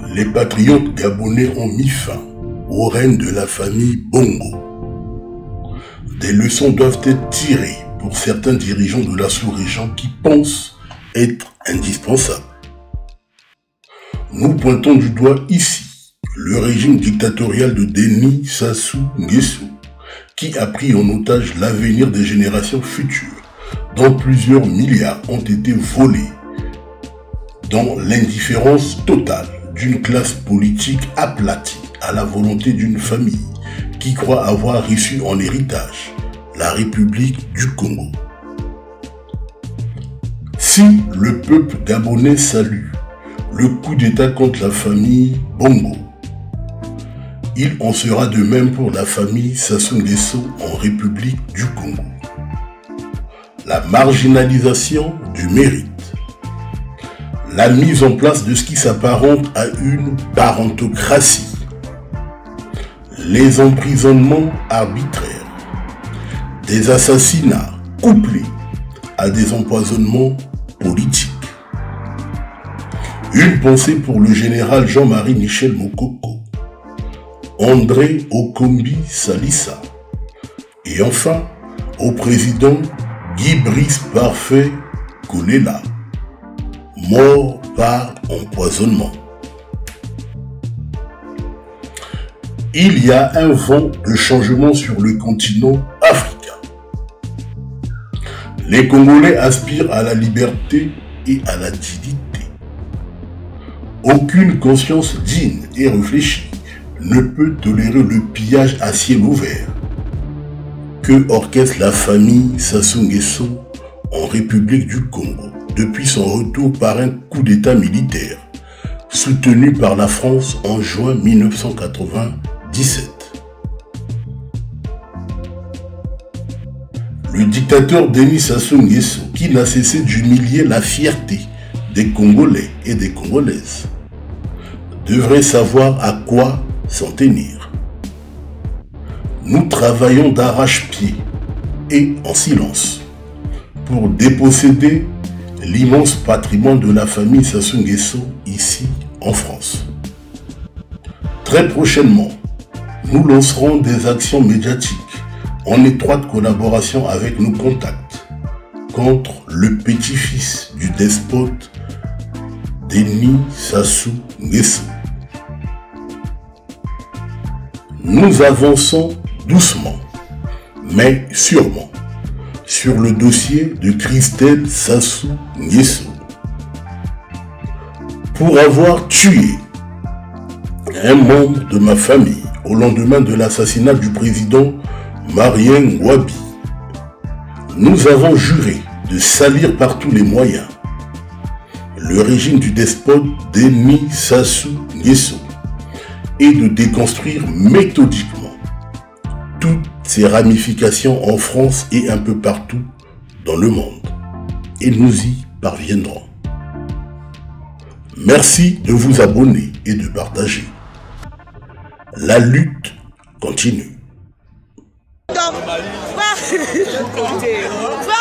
les patriotes gabonais ont mis fin au règne de la famille Bongo. Des leçons doivent être tirées pour certains dirigeants de la sous-région qui pensent être indispensables. Nous pointons du doigt ici le régime dictatorial de Denis Sassou Nguesso, qui a pris en otage l'avenir des générations futures, dont plusieurs milliards ont été volés, dans l'indifférence totale d'une classe politique aplatie à la volonté d'une famille qui croit avoir reçu en héritage la République du Congo. Si le peuple gabonais salue le coup d'État contre la famille Bongo, il en sera de même pour la famille Sassou Nguesso en République du Congo. La marginalisation du mérite, la mise en place de ce qui s'apparente à une parentocratie, les emprisonnements arbitraires, des assassinats couplés à des empoisonnements politiques. Une pensée pour le général Jean-Marie Michel Mokoko, André Okombi Salissa et enfin au président Guy Brice Parfait Kolela, mort par empoisonnement. Il y a un vent de changement sur le continent africain. Les Congolais aspirent à la liberté et à la dignité. Aucune conscience digne et réfléchie ne peut tolérer le pillage à ciel ouvert que orchestre la famille Sassou Nguesso en République du Congo depuis son retour par un coup d'État militaire soutenu par la France en juin 1997. Le dictateur Denis Sassou Nguesso, qui n'a cessé d'humilier la fierté des Congolais et des Congolaises, devrait savoir à quoi s'en tenir. Nous travaillons d'arrache-pied et en silence pour déposséder l'immense patrimoine de la famille Sassou Nguesso ici en France. Très prochainement, nous lancerons des actions médiatiques en étroite collaboration avec nos contacts contre le petit-fils du despote Denis Sassou Nguesso. Nous avançons doucement, mais sûrement, sur le dossier de Christelle Sassou Nguesso pour avoir tué un membre de ma famille au lendemain de l'assassinat du président Marien Ngouabi. Nous avons juré de salir par tous les moyens le régime du despote Denis Sassou Nguesso et de déconstruire méthodiquement toutes ses ramifications en France et un peu partout dans le monde. Et nous y parviendrons. Merci de vous abonner et de partager. La lutte continue.